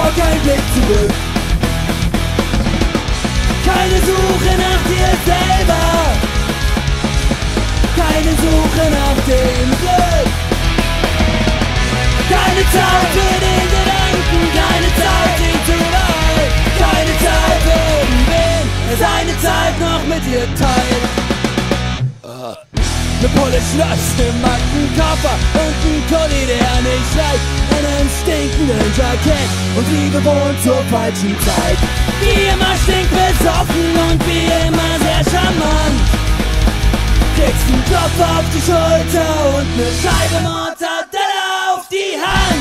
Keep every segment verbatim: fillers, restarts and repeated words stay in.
vor, kein Blick zurück. Keine Suche nach dir selber, keine Suche nach dem Glück. Keine Zeit für den Gedanken, keine Zeit, ihn zu beeilen. Keine Zeit für irgendwen, der seine Zeit noch mit dir teilt. uh. Ne Pulle Schnaps im Aktenkoffer und ein Kulli, der nicht schreibt, in einem stinkenden Jackett und wie gewohnt zur falschen Zeit. Wie immer stinkbesoffen und wie immer sehr charmant. Kriegst einen Klopf auf die Schulter und ne Scheibe Mortadella auf die Hand.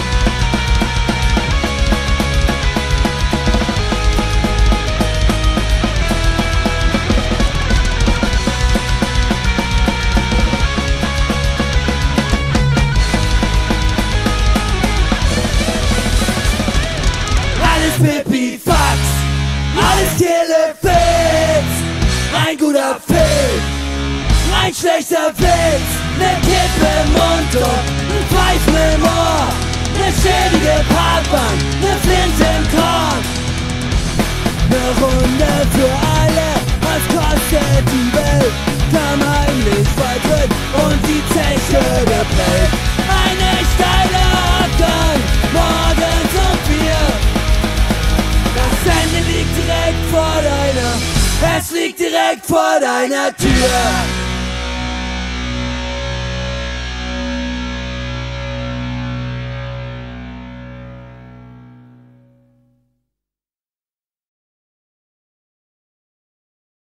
Pipi, Fax, alles Telefix, ein guter Film, ein schlechter Witz, ne Kippe im Mund und ein Pfeifen im Ohr, ne schäbige Parkbank, ne Flinte im Korn, ne Runde für alle, was kostet die Welt, kam heimlich weit weg und die Zeche geprellt. Ein echt geiler Abgang, morgens um vier. Das Ende liegt direkt vor deiner, es liegt direkt vor deiner Tür.